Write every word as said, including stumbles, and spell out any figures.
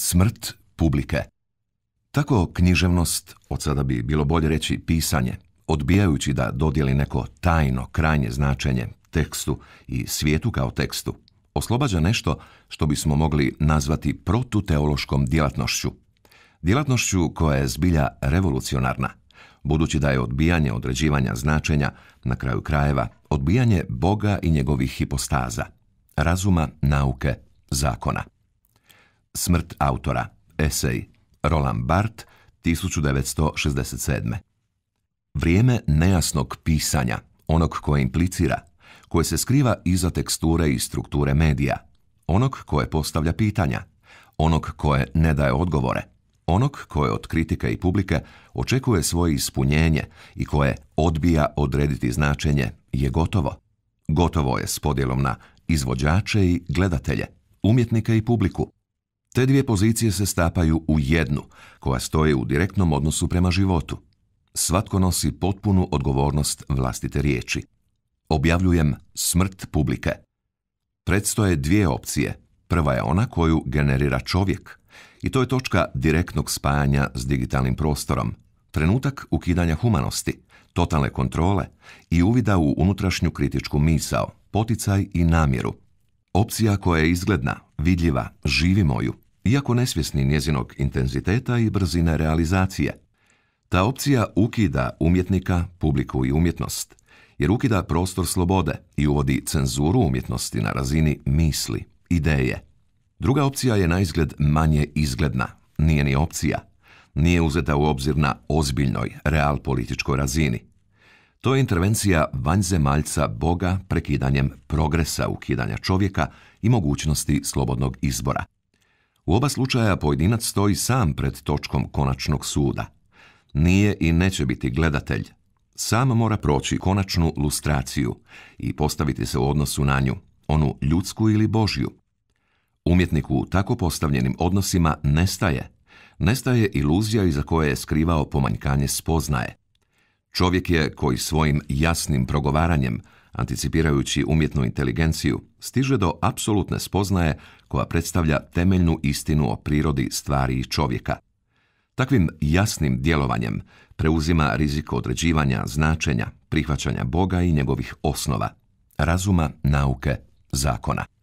Smrt publike. Tako književnost, od sada bi bilo bolje reći pisanje, odbijajući da dodijeli neko tajno, krajnje značenje tekstu i svijetu kao tekstu, oslobađa nešto što bismo mogli nazvati protuteološkom djelatnošću. Djelatnošću koja je zbilja revolucionarna, budući da je odbijanje određivanja značenja, na kraju krajeva, odbijanje Boga i njegovih hipostaza, razuma, nauke, zakona. Smrt autora. Esej. Roland Barthes, tisuću devetsto šezdeset sedme. Vrijeme nejasnog pisanja, onog koje implicira, koje se skriva iza teksture i strukture medija, onog koje postavlja pitanja, onog koje ne daje odgovore, onog koje od kritike i publike očekuje svoje ispunjenje i koje odbija odrediti značenje, je gotovo. Gotovo je s podjelom na izvođače i gledatelje, umjetnike i publiku. Te dvije pozicije se stapaju u jednu, koja stoji u direktnom odnosu prema životu. Svatko nosi potpunu odgovornost vlastite riječi. Objavljujem smrt publike. Predstoje dvije opcije. Prva je ona koju generira čovjek, i to je točka direktnog spajanja s digitalnim prostorom, trenutak ukidanja humanosti, totalne kontrole i uvida u unutrašnju kritičku misao, poticaj i namjeru. Opcija koja je izgledna, vidljiva, živimo ju, iako nesvjesni njezinog intenziteta i brzine realizacije. Ta opcija ukida umjetnika, publiku i umjetnost, jer ukida prostor slobode i uvodi cenzuru umjetnosti na razini misli, ideje. Druga opcija je naizgled manje izgledna, nije ni opcija, nije uzeta u obzir na ozbiljnoj, real političkoj razini. To je intervencija vanzemaljca Boga prekidanjem progresa ukidanja čovjeka i mogućnosti slobodnog izbora. U oba slučaja pojedinac stoji sam pred točkom konačnog suda. Nije i neće biti gledatelj. Sam mora proći konačnu lustraciju i postaviti se u odnosu na nju, onu ljudsku ili Božju. Umjetnik u tako postavljenim odnosima nestaje. Nestaje iluzija iza koje je skrivao pomanjkanje spoznaje. Čovjek je koji svojim jasnim progovaranjem, anticipirajući umjetnu inteligenciju, stiže do apsolutne spoznaje koja predstavlja temeljnu istinu o prirodi stvari i čovjeka. Takvim jasnim djelovanjem preuzima rizik određivanja značenja, prihvaćanja Boga i njegovih osnova, razuma, nauke, zakona.